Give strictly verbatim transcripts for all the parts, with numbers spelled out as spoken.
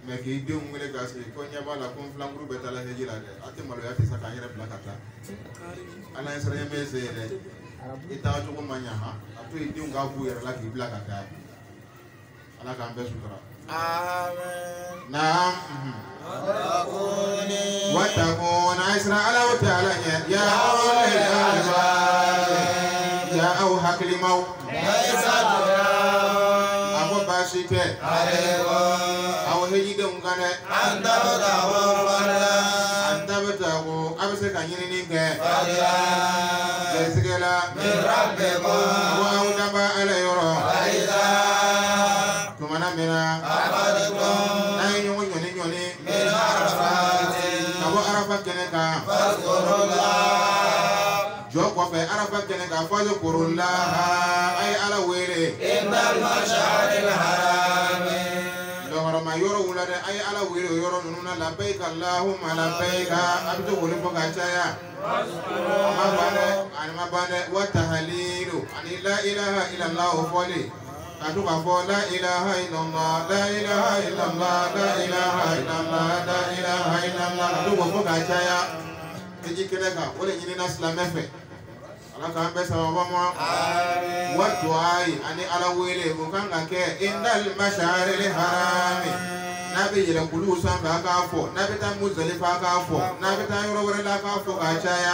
mais k'i denw wele k'a sigi ko ɲɛ b'a la ko n filankuru bɛ taa la heji la dɛ a tɛ maloya tɛ sa k'an yɛrɛ bila ka taa ala ye sira ɲɛmɛ se dɛ i taa cogo ma ɲa ha a to yen denw k'a b'u yɛrɛ la k'i bila ka taa ala k'an bɛɛ sutura amen naam watakun a ye sira ala o tɛ ala ɲɛ ya ya aw hakilimaw a ko baasi tɛ aw hejidenw kan dɛ an ta bɛ taa ko an ta bɛ taa ko a bɛ se ka ɲinini kɛ gɛrisigɛ la ko aw daba ala yɔrɔ tumana min na n'a ye ɲɔgɔn ɲɔni ɲɔni ka bɔ arafa kɛnɛ kan jɔ kɔfɛ arafa kɛnɛ kan fɔ ye korola a ye ala wele dɔgɔrɔma yɔrɔ wula dɛ a ye ala wele o yɔrɔ ninnu na labayika allahumma labayika a bɛ to wele fɔ ka caya a ma ban dɛ a ma ban dɛ wa tahalilu ani la ilaha illallah o fɔli ka to ka fɔ la ilaha illallah la ilaha illallah la ilaha illallah la ilaha illallah ka to k'o fɔ ka caya heji kɛnɛ kan o de ɲinina silamɛ fɛ ala k'an bɛɛ sababa ma wa du'ayi ani ala wele o kan ka kɛ indal masharil harami n'a bɛ yɛlɛn kuluw sanfɛ a k'a fɔ n'a bɛ taa Muzalifa a k'a fɔ n'a bɛ taa yɔrɔ wɛrɛ la a k'a fɔ ka caya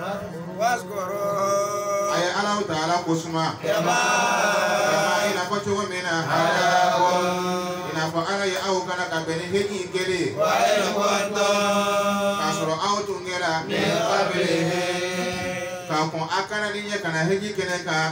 a ye ala ta'ala ko suma i n'a fɔ cogo min na i n'a fɔ ala ye aw kana ka bɛn ni heji kelen k'a sɔrɔ aw tun kɛra k'a kɔn a kana ni ɲɛ kana heji kɛnɛ kan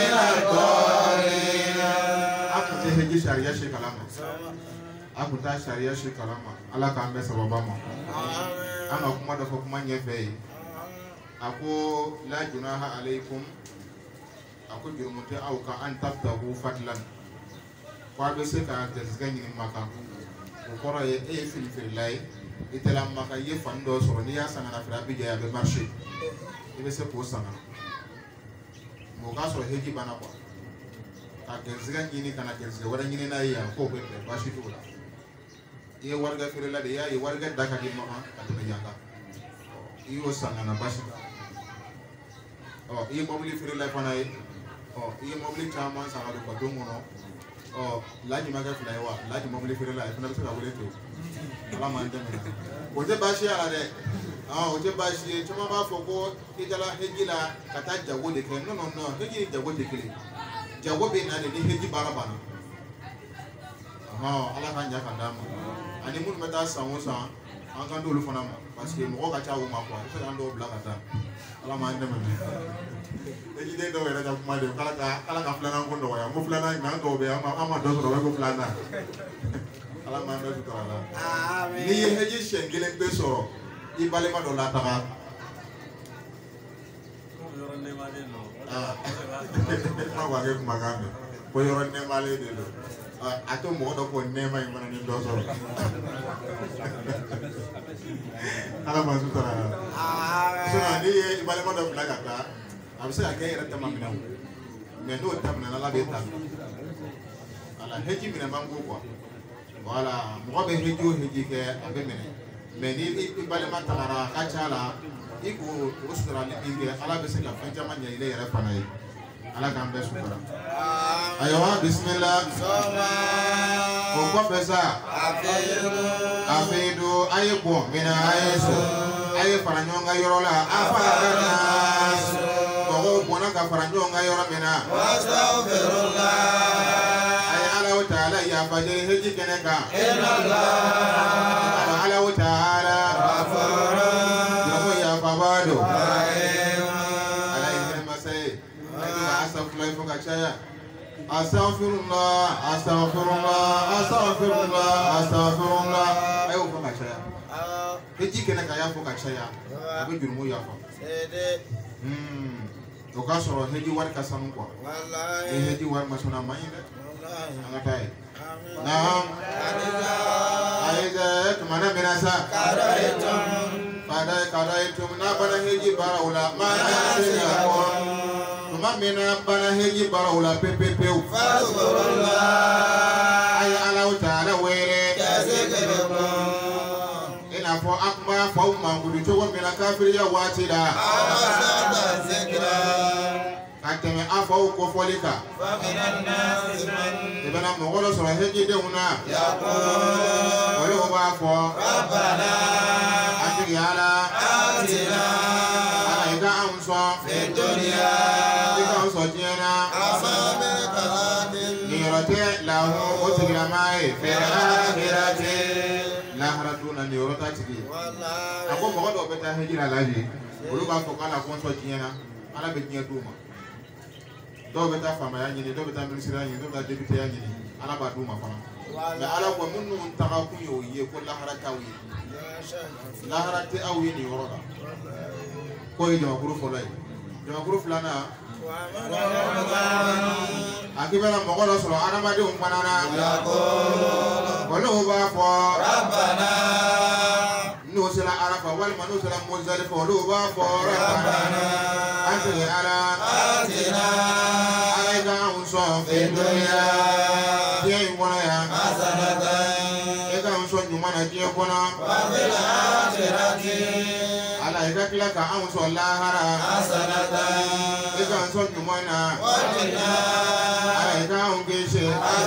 a tun tɛ heji sariya si kalama a tun t'a sariya si kalama ala k'an bɛɛ sababa ma an ka kuma dɔ fɔ kuma ɲɛfɛ ye a ko la junaha alaykum a ko jurumu tɛ aw kan an tabtagu fadlan ko a bɛ se ka garisɛgɛ ɲini Maka o kɔrɔ ye e ye fini feerela ye i tɛla Maka i ye fani dɔ sɔrɔ n'i y'a san ka na feere a bɛ jɛ a bɛ marché i bɛ se k'o san ka na mɛ o k'a sɔrɔ heji banna quoi ka garisɛgɛ ɲini ka na garisɛgɛ wɛrɛ ɲini n'a ye yan k'o bɛ bɛn baasi t'o la i ye warigɛ feerela de i y'a ye warigɛ da ka di Maka ka tɛmɛ yan kan i y'o san ka na baasi t'a la ɔ i ye mobili feerela fana ye ɔ i ye mobili caman san ka don baton kɔnɔ ɔ laji ma kɛ fila ye wa laji mobili feerela ye fana bɛ se ka wele ten ala m'an dɛmɛ o tɛ baasi y'a la dɛ ɔ o tɛ baasi ye caman b'a fɔ ko i taara heji la ka taa jago de kɛ non non non heji ni jago tɛ kelen jago bɛ na de ni heji baara banna ɔhɔn ala ka ɲa ka d'a ma ani minnu bɛ taa san o san an kan d'olu fana ma parce que mɔgɔ ka ca o ma quoi i bɛ se k'an dɔw bila ka taa ala m'an dɛmɛ heji den dɔw yɛrɛ ka kuma de k'ala ka ala ka filanan ko nɔgɔya n ko filanan nka an dɔw bɛ yen an ma dɔ sɔrɔ o bɛ ko filanan ala m'an bɛɛ sutura la n'i ye heji siɲɛ kelen pe sɔrɔ i balima dɔ la taga ma ko a kɛ kumakan mɛn ko yɔrɔ nɛmalen de don a to mɔgɔ dɔ ko nɛma in fana ni dɔ sɔrɔ ala m'an sutura la sinon n'i ye i balima dɔ bila ka taa a bɛ se ka kɛ e yɛrɛ ta ma minɛ o mais n'o ta minɛ ala b'e ta ala heji minɛ man go quoi voilà mɔgɔ bɛ heji o heji kɛ a bɛ minɛ mais ni i balima tagara a ka ca la i k'o o suturali min kɛ ala bɛ se ka fɛn caman ɲɛ i yɛrɛ fana ye ala k'an bɛɛ sutura ayiwa bisimila o kɔfɛ sa afeidu a ye bɔn minɛ a ye so a ye fara ɲɔgɔn kan yɔrɔ la a fara na mɔgɔw bɔnna ka fara ɲɔgɔn kan yɔrɔ min na a ye ala ta'ala yafa deli heji kɛnɛ kan ala ta'ala yafaba don ala ye hinɛ masa ye asafurulayi fo ka caya astaghfirullah astaghfirullah astaghfirullah astaghfirullah a y'o fo ka caya heji kɛnɛ kan y'a fo ka caya a bɛ jurumu yafa o k'a sɔrɔ heji wari ka sanu quoi ni heji wari ma sɔn a man ɲi dɛ an ka taa ye naam ayi dɛ tumana min na sa kada kada itu n'a bana heji baaraw la maa y'a se ka fɔ tuma min na bana heji baaraw la pewu pewu pewu a ye Ala ta'ala wele fɔ an kun b'a fɔ aw mankuru cogo min na kafiriya waati la. ka tɛmɛ an faw kɔfɔli kan. i bɛna mɔgɔ dɔ sɔrɔ hejidenw na. olu b'a fɔ. an tigi Ala. Ala i ka anw sɔn. i ka anw sɔn diɲɛ na. nin yɔrɔ tɛ lahu o tigilama ye. lahara don na nin yɔrɔ t'a tigi ye. a ko mɔgɔ dɔw bɛ taa heji la laji. olu b'a fɔ k'ala ko n sɔn diɲɛ na. Ala bɛ diɲɛ d'u ma. dɔw bɛ taa faamaya ɲini, dɔw bɛ taa minisiriya ɲini, dɔw bɛ taa députéya ɲini. Ala b'a d'u ma fana. mais Ala ko minnu taga kun y'o ye ko lahara t'aw ye. lahara tɛ aw ye nin yɔrɔ la. k'o ye jamakuru fɔlɔ ye. jamakuru filanan. a k'i bɛna mɔgɔ dɔ sɔrɔ adamadenw fana na. olu b'a fɔ. n'o sera Arafa walima n'o sera Muzalifa olu b'a fɔ. an tigi Ala. Ala i ka anw sɔn. diɲɛ in kɔnɔ yan. i ka anw sɔn ɲuman na diɲɛ kɔnɔ. Ala i ka tila ka anw sɔn lahara. i ka anw sɔn ɲuman na. Ala i ka anw kisi.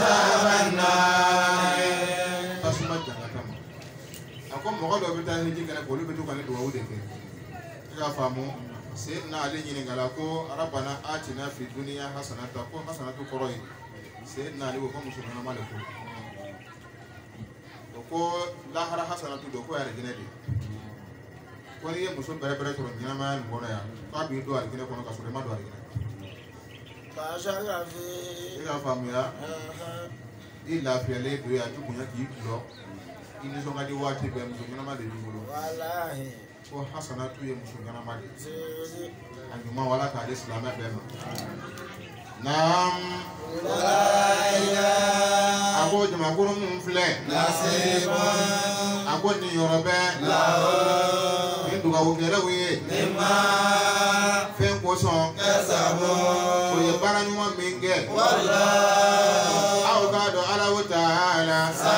tasuma jangata ma. a ko mɔgɔ dɔ bɛ taa hiji kɛnɛ olu bɛ to ka ne dugawu de kɛ. i ka faamu. Seydina Ali ɲininkala ko Rabbana atina fi dunya hasanata ko hasanatu kɔrɔ ye. Seydina Ali ko ko muso ɲɛnama de ko. o ko lahara hasanatu do ko alijinɛ de. ko n'i ye muso bɛrɛ bɛrɛ sɔrɔ ɲɛnamaya nin kɔnɔ yan k'a b'i don alijinɛ kɔnɔ ka sɔrɔ i ma don alijinɛ. i ka faamuya. i lafiyalen don yan a ti bonya k'i kulɔ. i nisɔn ka di waati bɛɛ muso ɲɛnama de b'i bolo. ko hasanatu ye muso ɲɛnama de. a ɲuman wala k'ale silamɛ bɛɛ ma. naam. a ko jamakuru mun filɛ. a ko nin yɔrɔ bɛɛ. nin dugawukɛlaw ye. fɛn kosɔn. o ye baara ɲuman min kɛ. aw k'a dɔn Alahu Taala.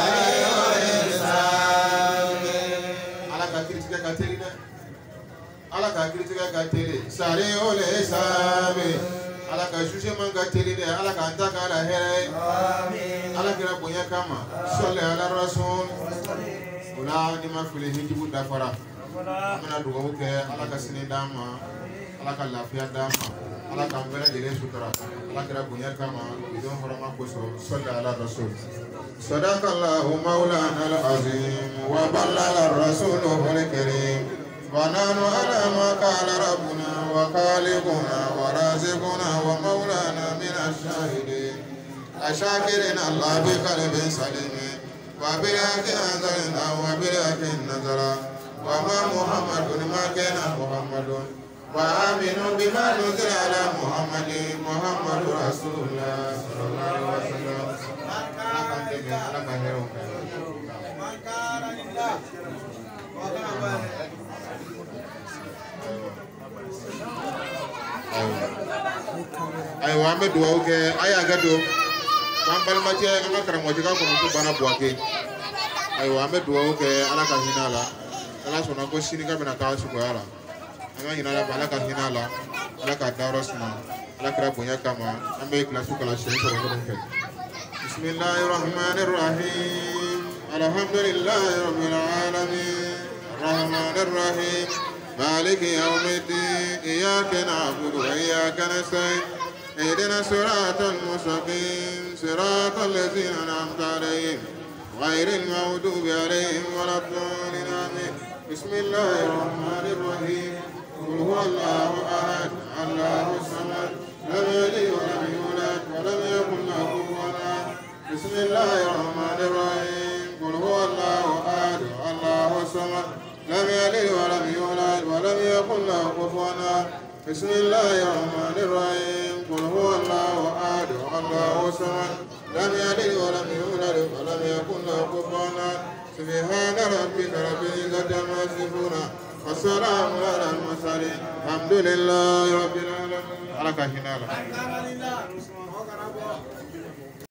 Ala ka kiritigɛ ka teli dɛ. Ala ka kiritigɛ ka teli. sare o le sabe. Ala ka jugement ka teli dɛ. Ala k'an ta k'a la hɛrɛ ye. Ala kira bonya kama. Sɔli ala rasul. o la ni ma fili hijibu dafara. an bɛna dugawu kɛ Ala ka sini d'an ma. Ala ka lafiya d'an ma. Ala k'an bɛɛ lajɛlen sutura. Ala kira bonya kama. bidon hɔrɔma kosɔn. Sɔli ala rasul. Sadakallahu maulana al-azim wa ballagha rasuluhu al-karim. ونحن على ما قال ربنا وخالقنا ورازقنا ومولانا من الشاهدين الشاكرين الله بقلب سليم وبالحق أنزلنا وبالحق نزل وما محمد ما كان محمد وآمنوا بما نزل على محمد محمد رسول الله صلى الله عليه وسلم. ayiwa an bɛ dugawu kɛ a y'a kɛ don k'an balimacɛ an ka karamɔgɔcɛ ka kɔrɔmuso Bana Buwake. ayiwa an bɛ dugawu kɛ Ala ka hinɛ a la. Ala sɔnna ko sini ka bɛna k'a suguya la. an ka ɲinɛ Ala fɛ Ala ka hinɛ a la. Ala ka dayɔrɔ suma. Ala kira bonya kama an bɛ kilasi kalan siyɛn sɔrɔ ɲɔgɔn fɛ. bisimilahi rahmani rahim. alhamdulilahi rabbil alamin. rahmani rahim. مالك يوم الدين إياك نعبد وإياك نستعين اهدنا الصراط المستقيم صراط الذين أنعمت عليهم غير المغضوب عليهم ولا الضالين آمين. بسم الله الرحمن الرحيم. قل هو الله أحد الله الصمد لم يلد ولم يولد ولم يكن له كفوا أحد. بسم الله الرحمن الرحيم. قل هو الله أحد الله الصمد لم يلد ولم يولد ولم يكن له كفوا أحد. بسم الله الرحمن الرحيم. قل هو الله أحد الله الصمد لم يلد ولم يولد ولم يكن له كفوا أحد. سبحان ربك رب العزة عما يصفون والسلام على المرسلين الحمد لله رب العالمين. على كهنا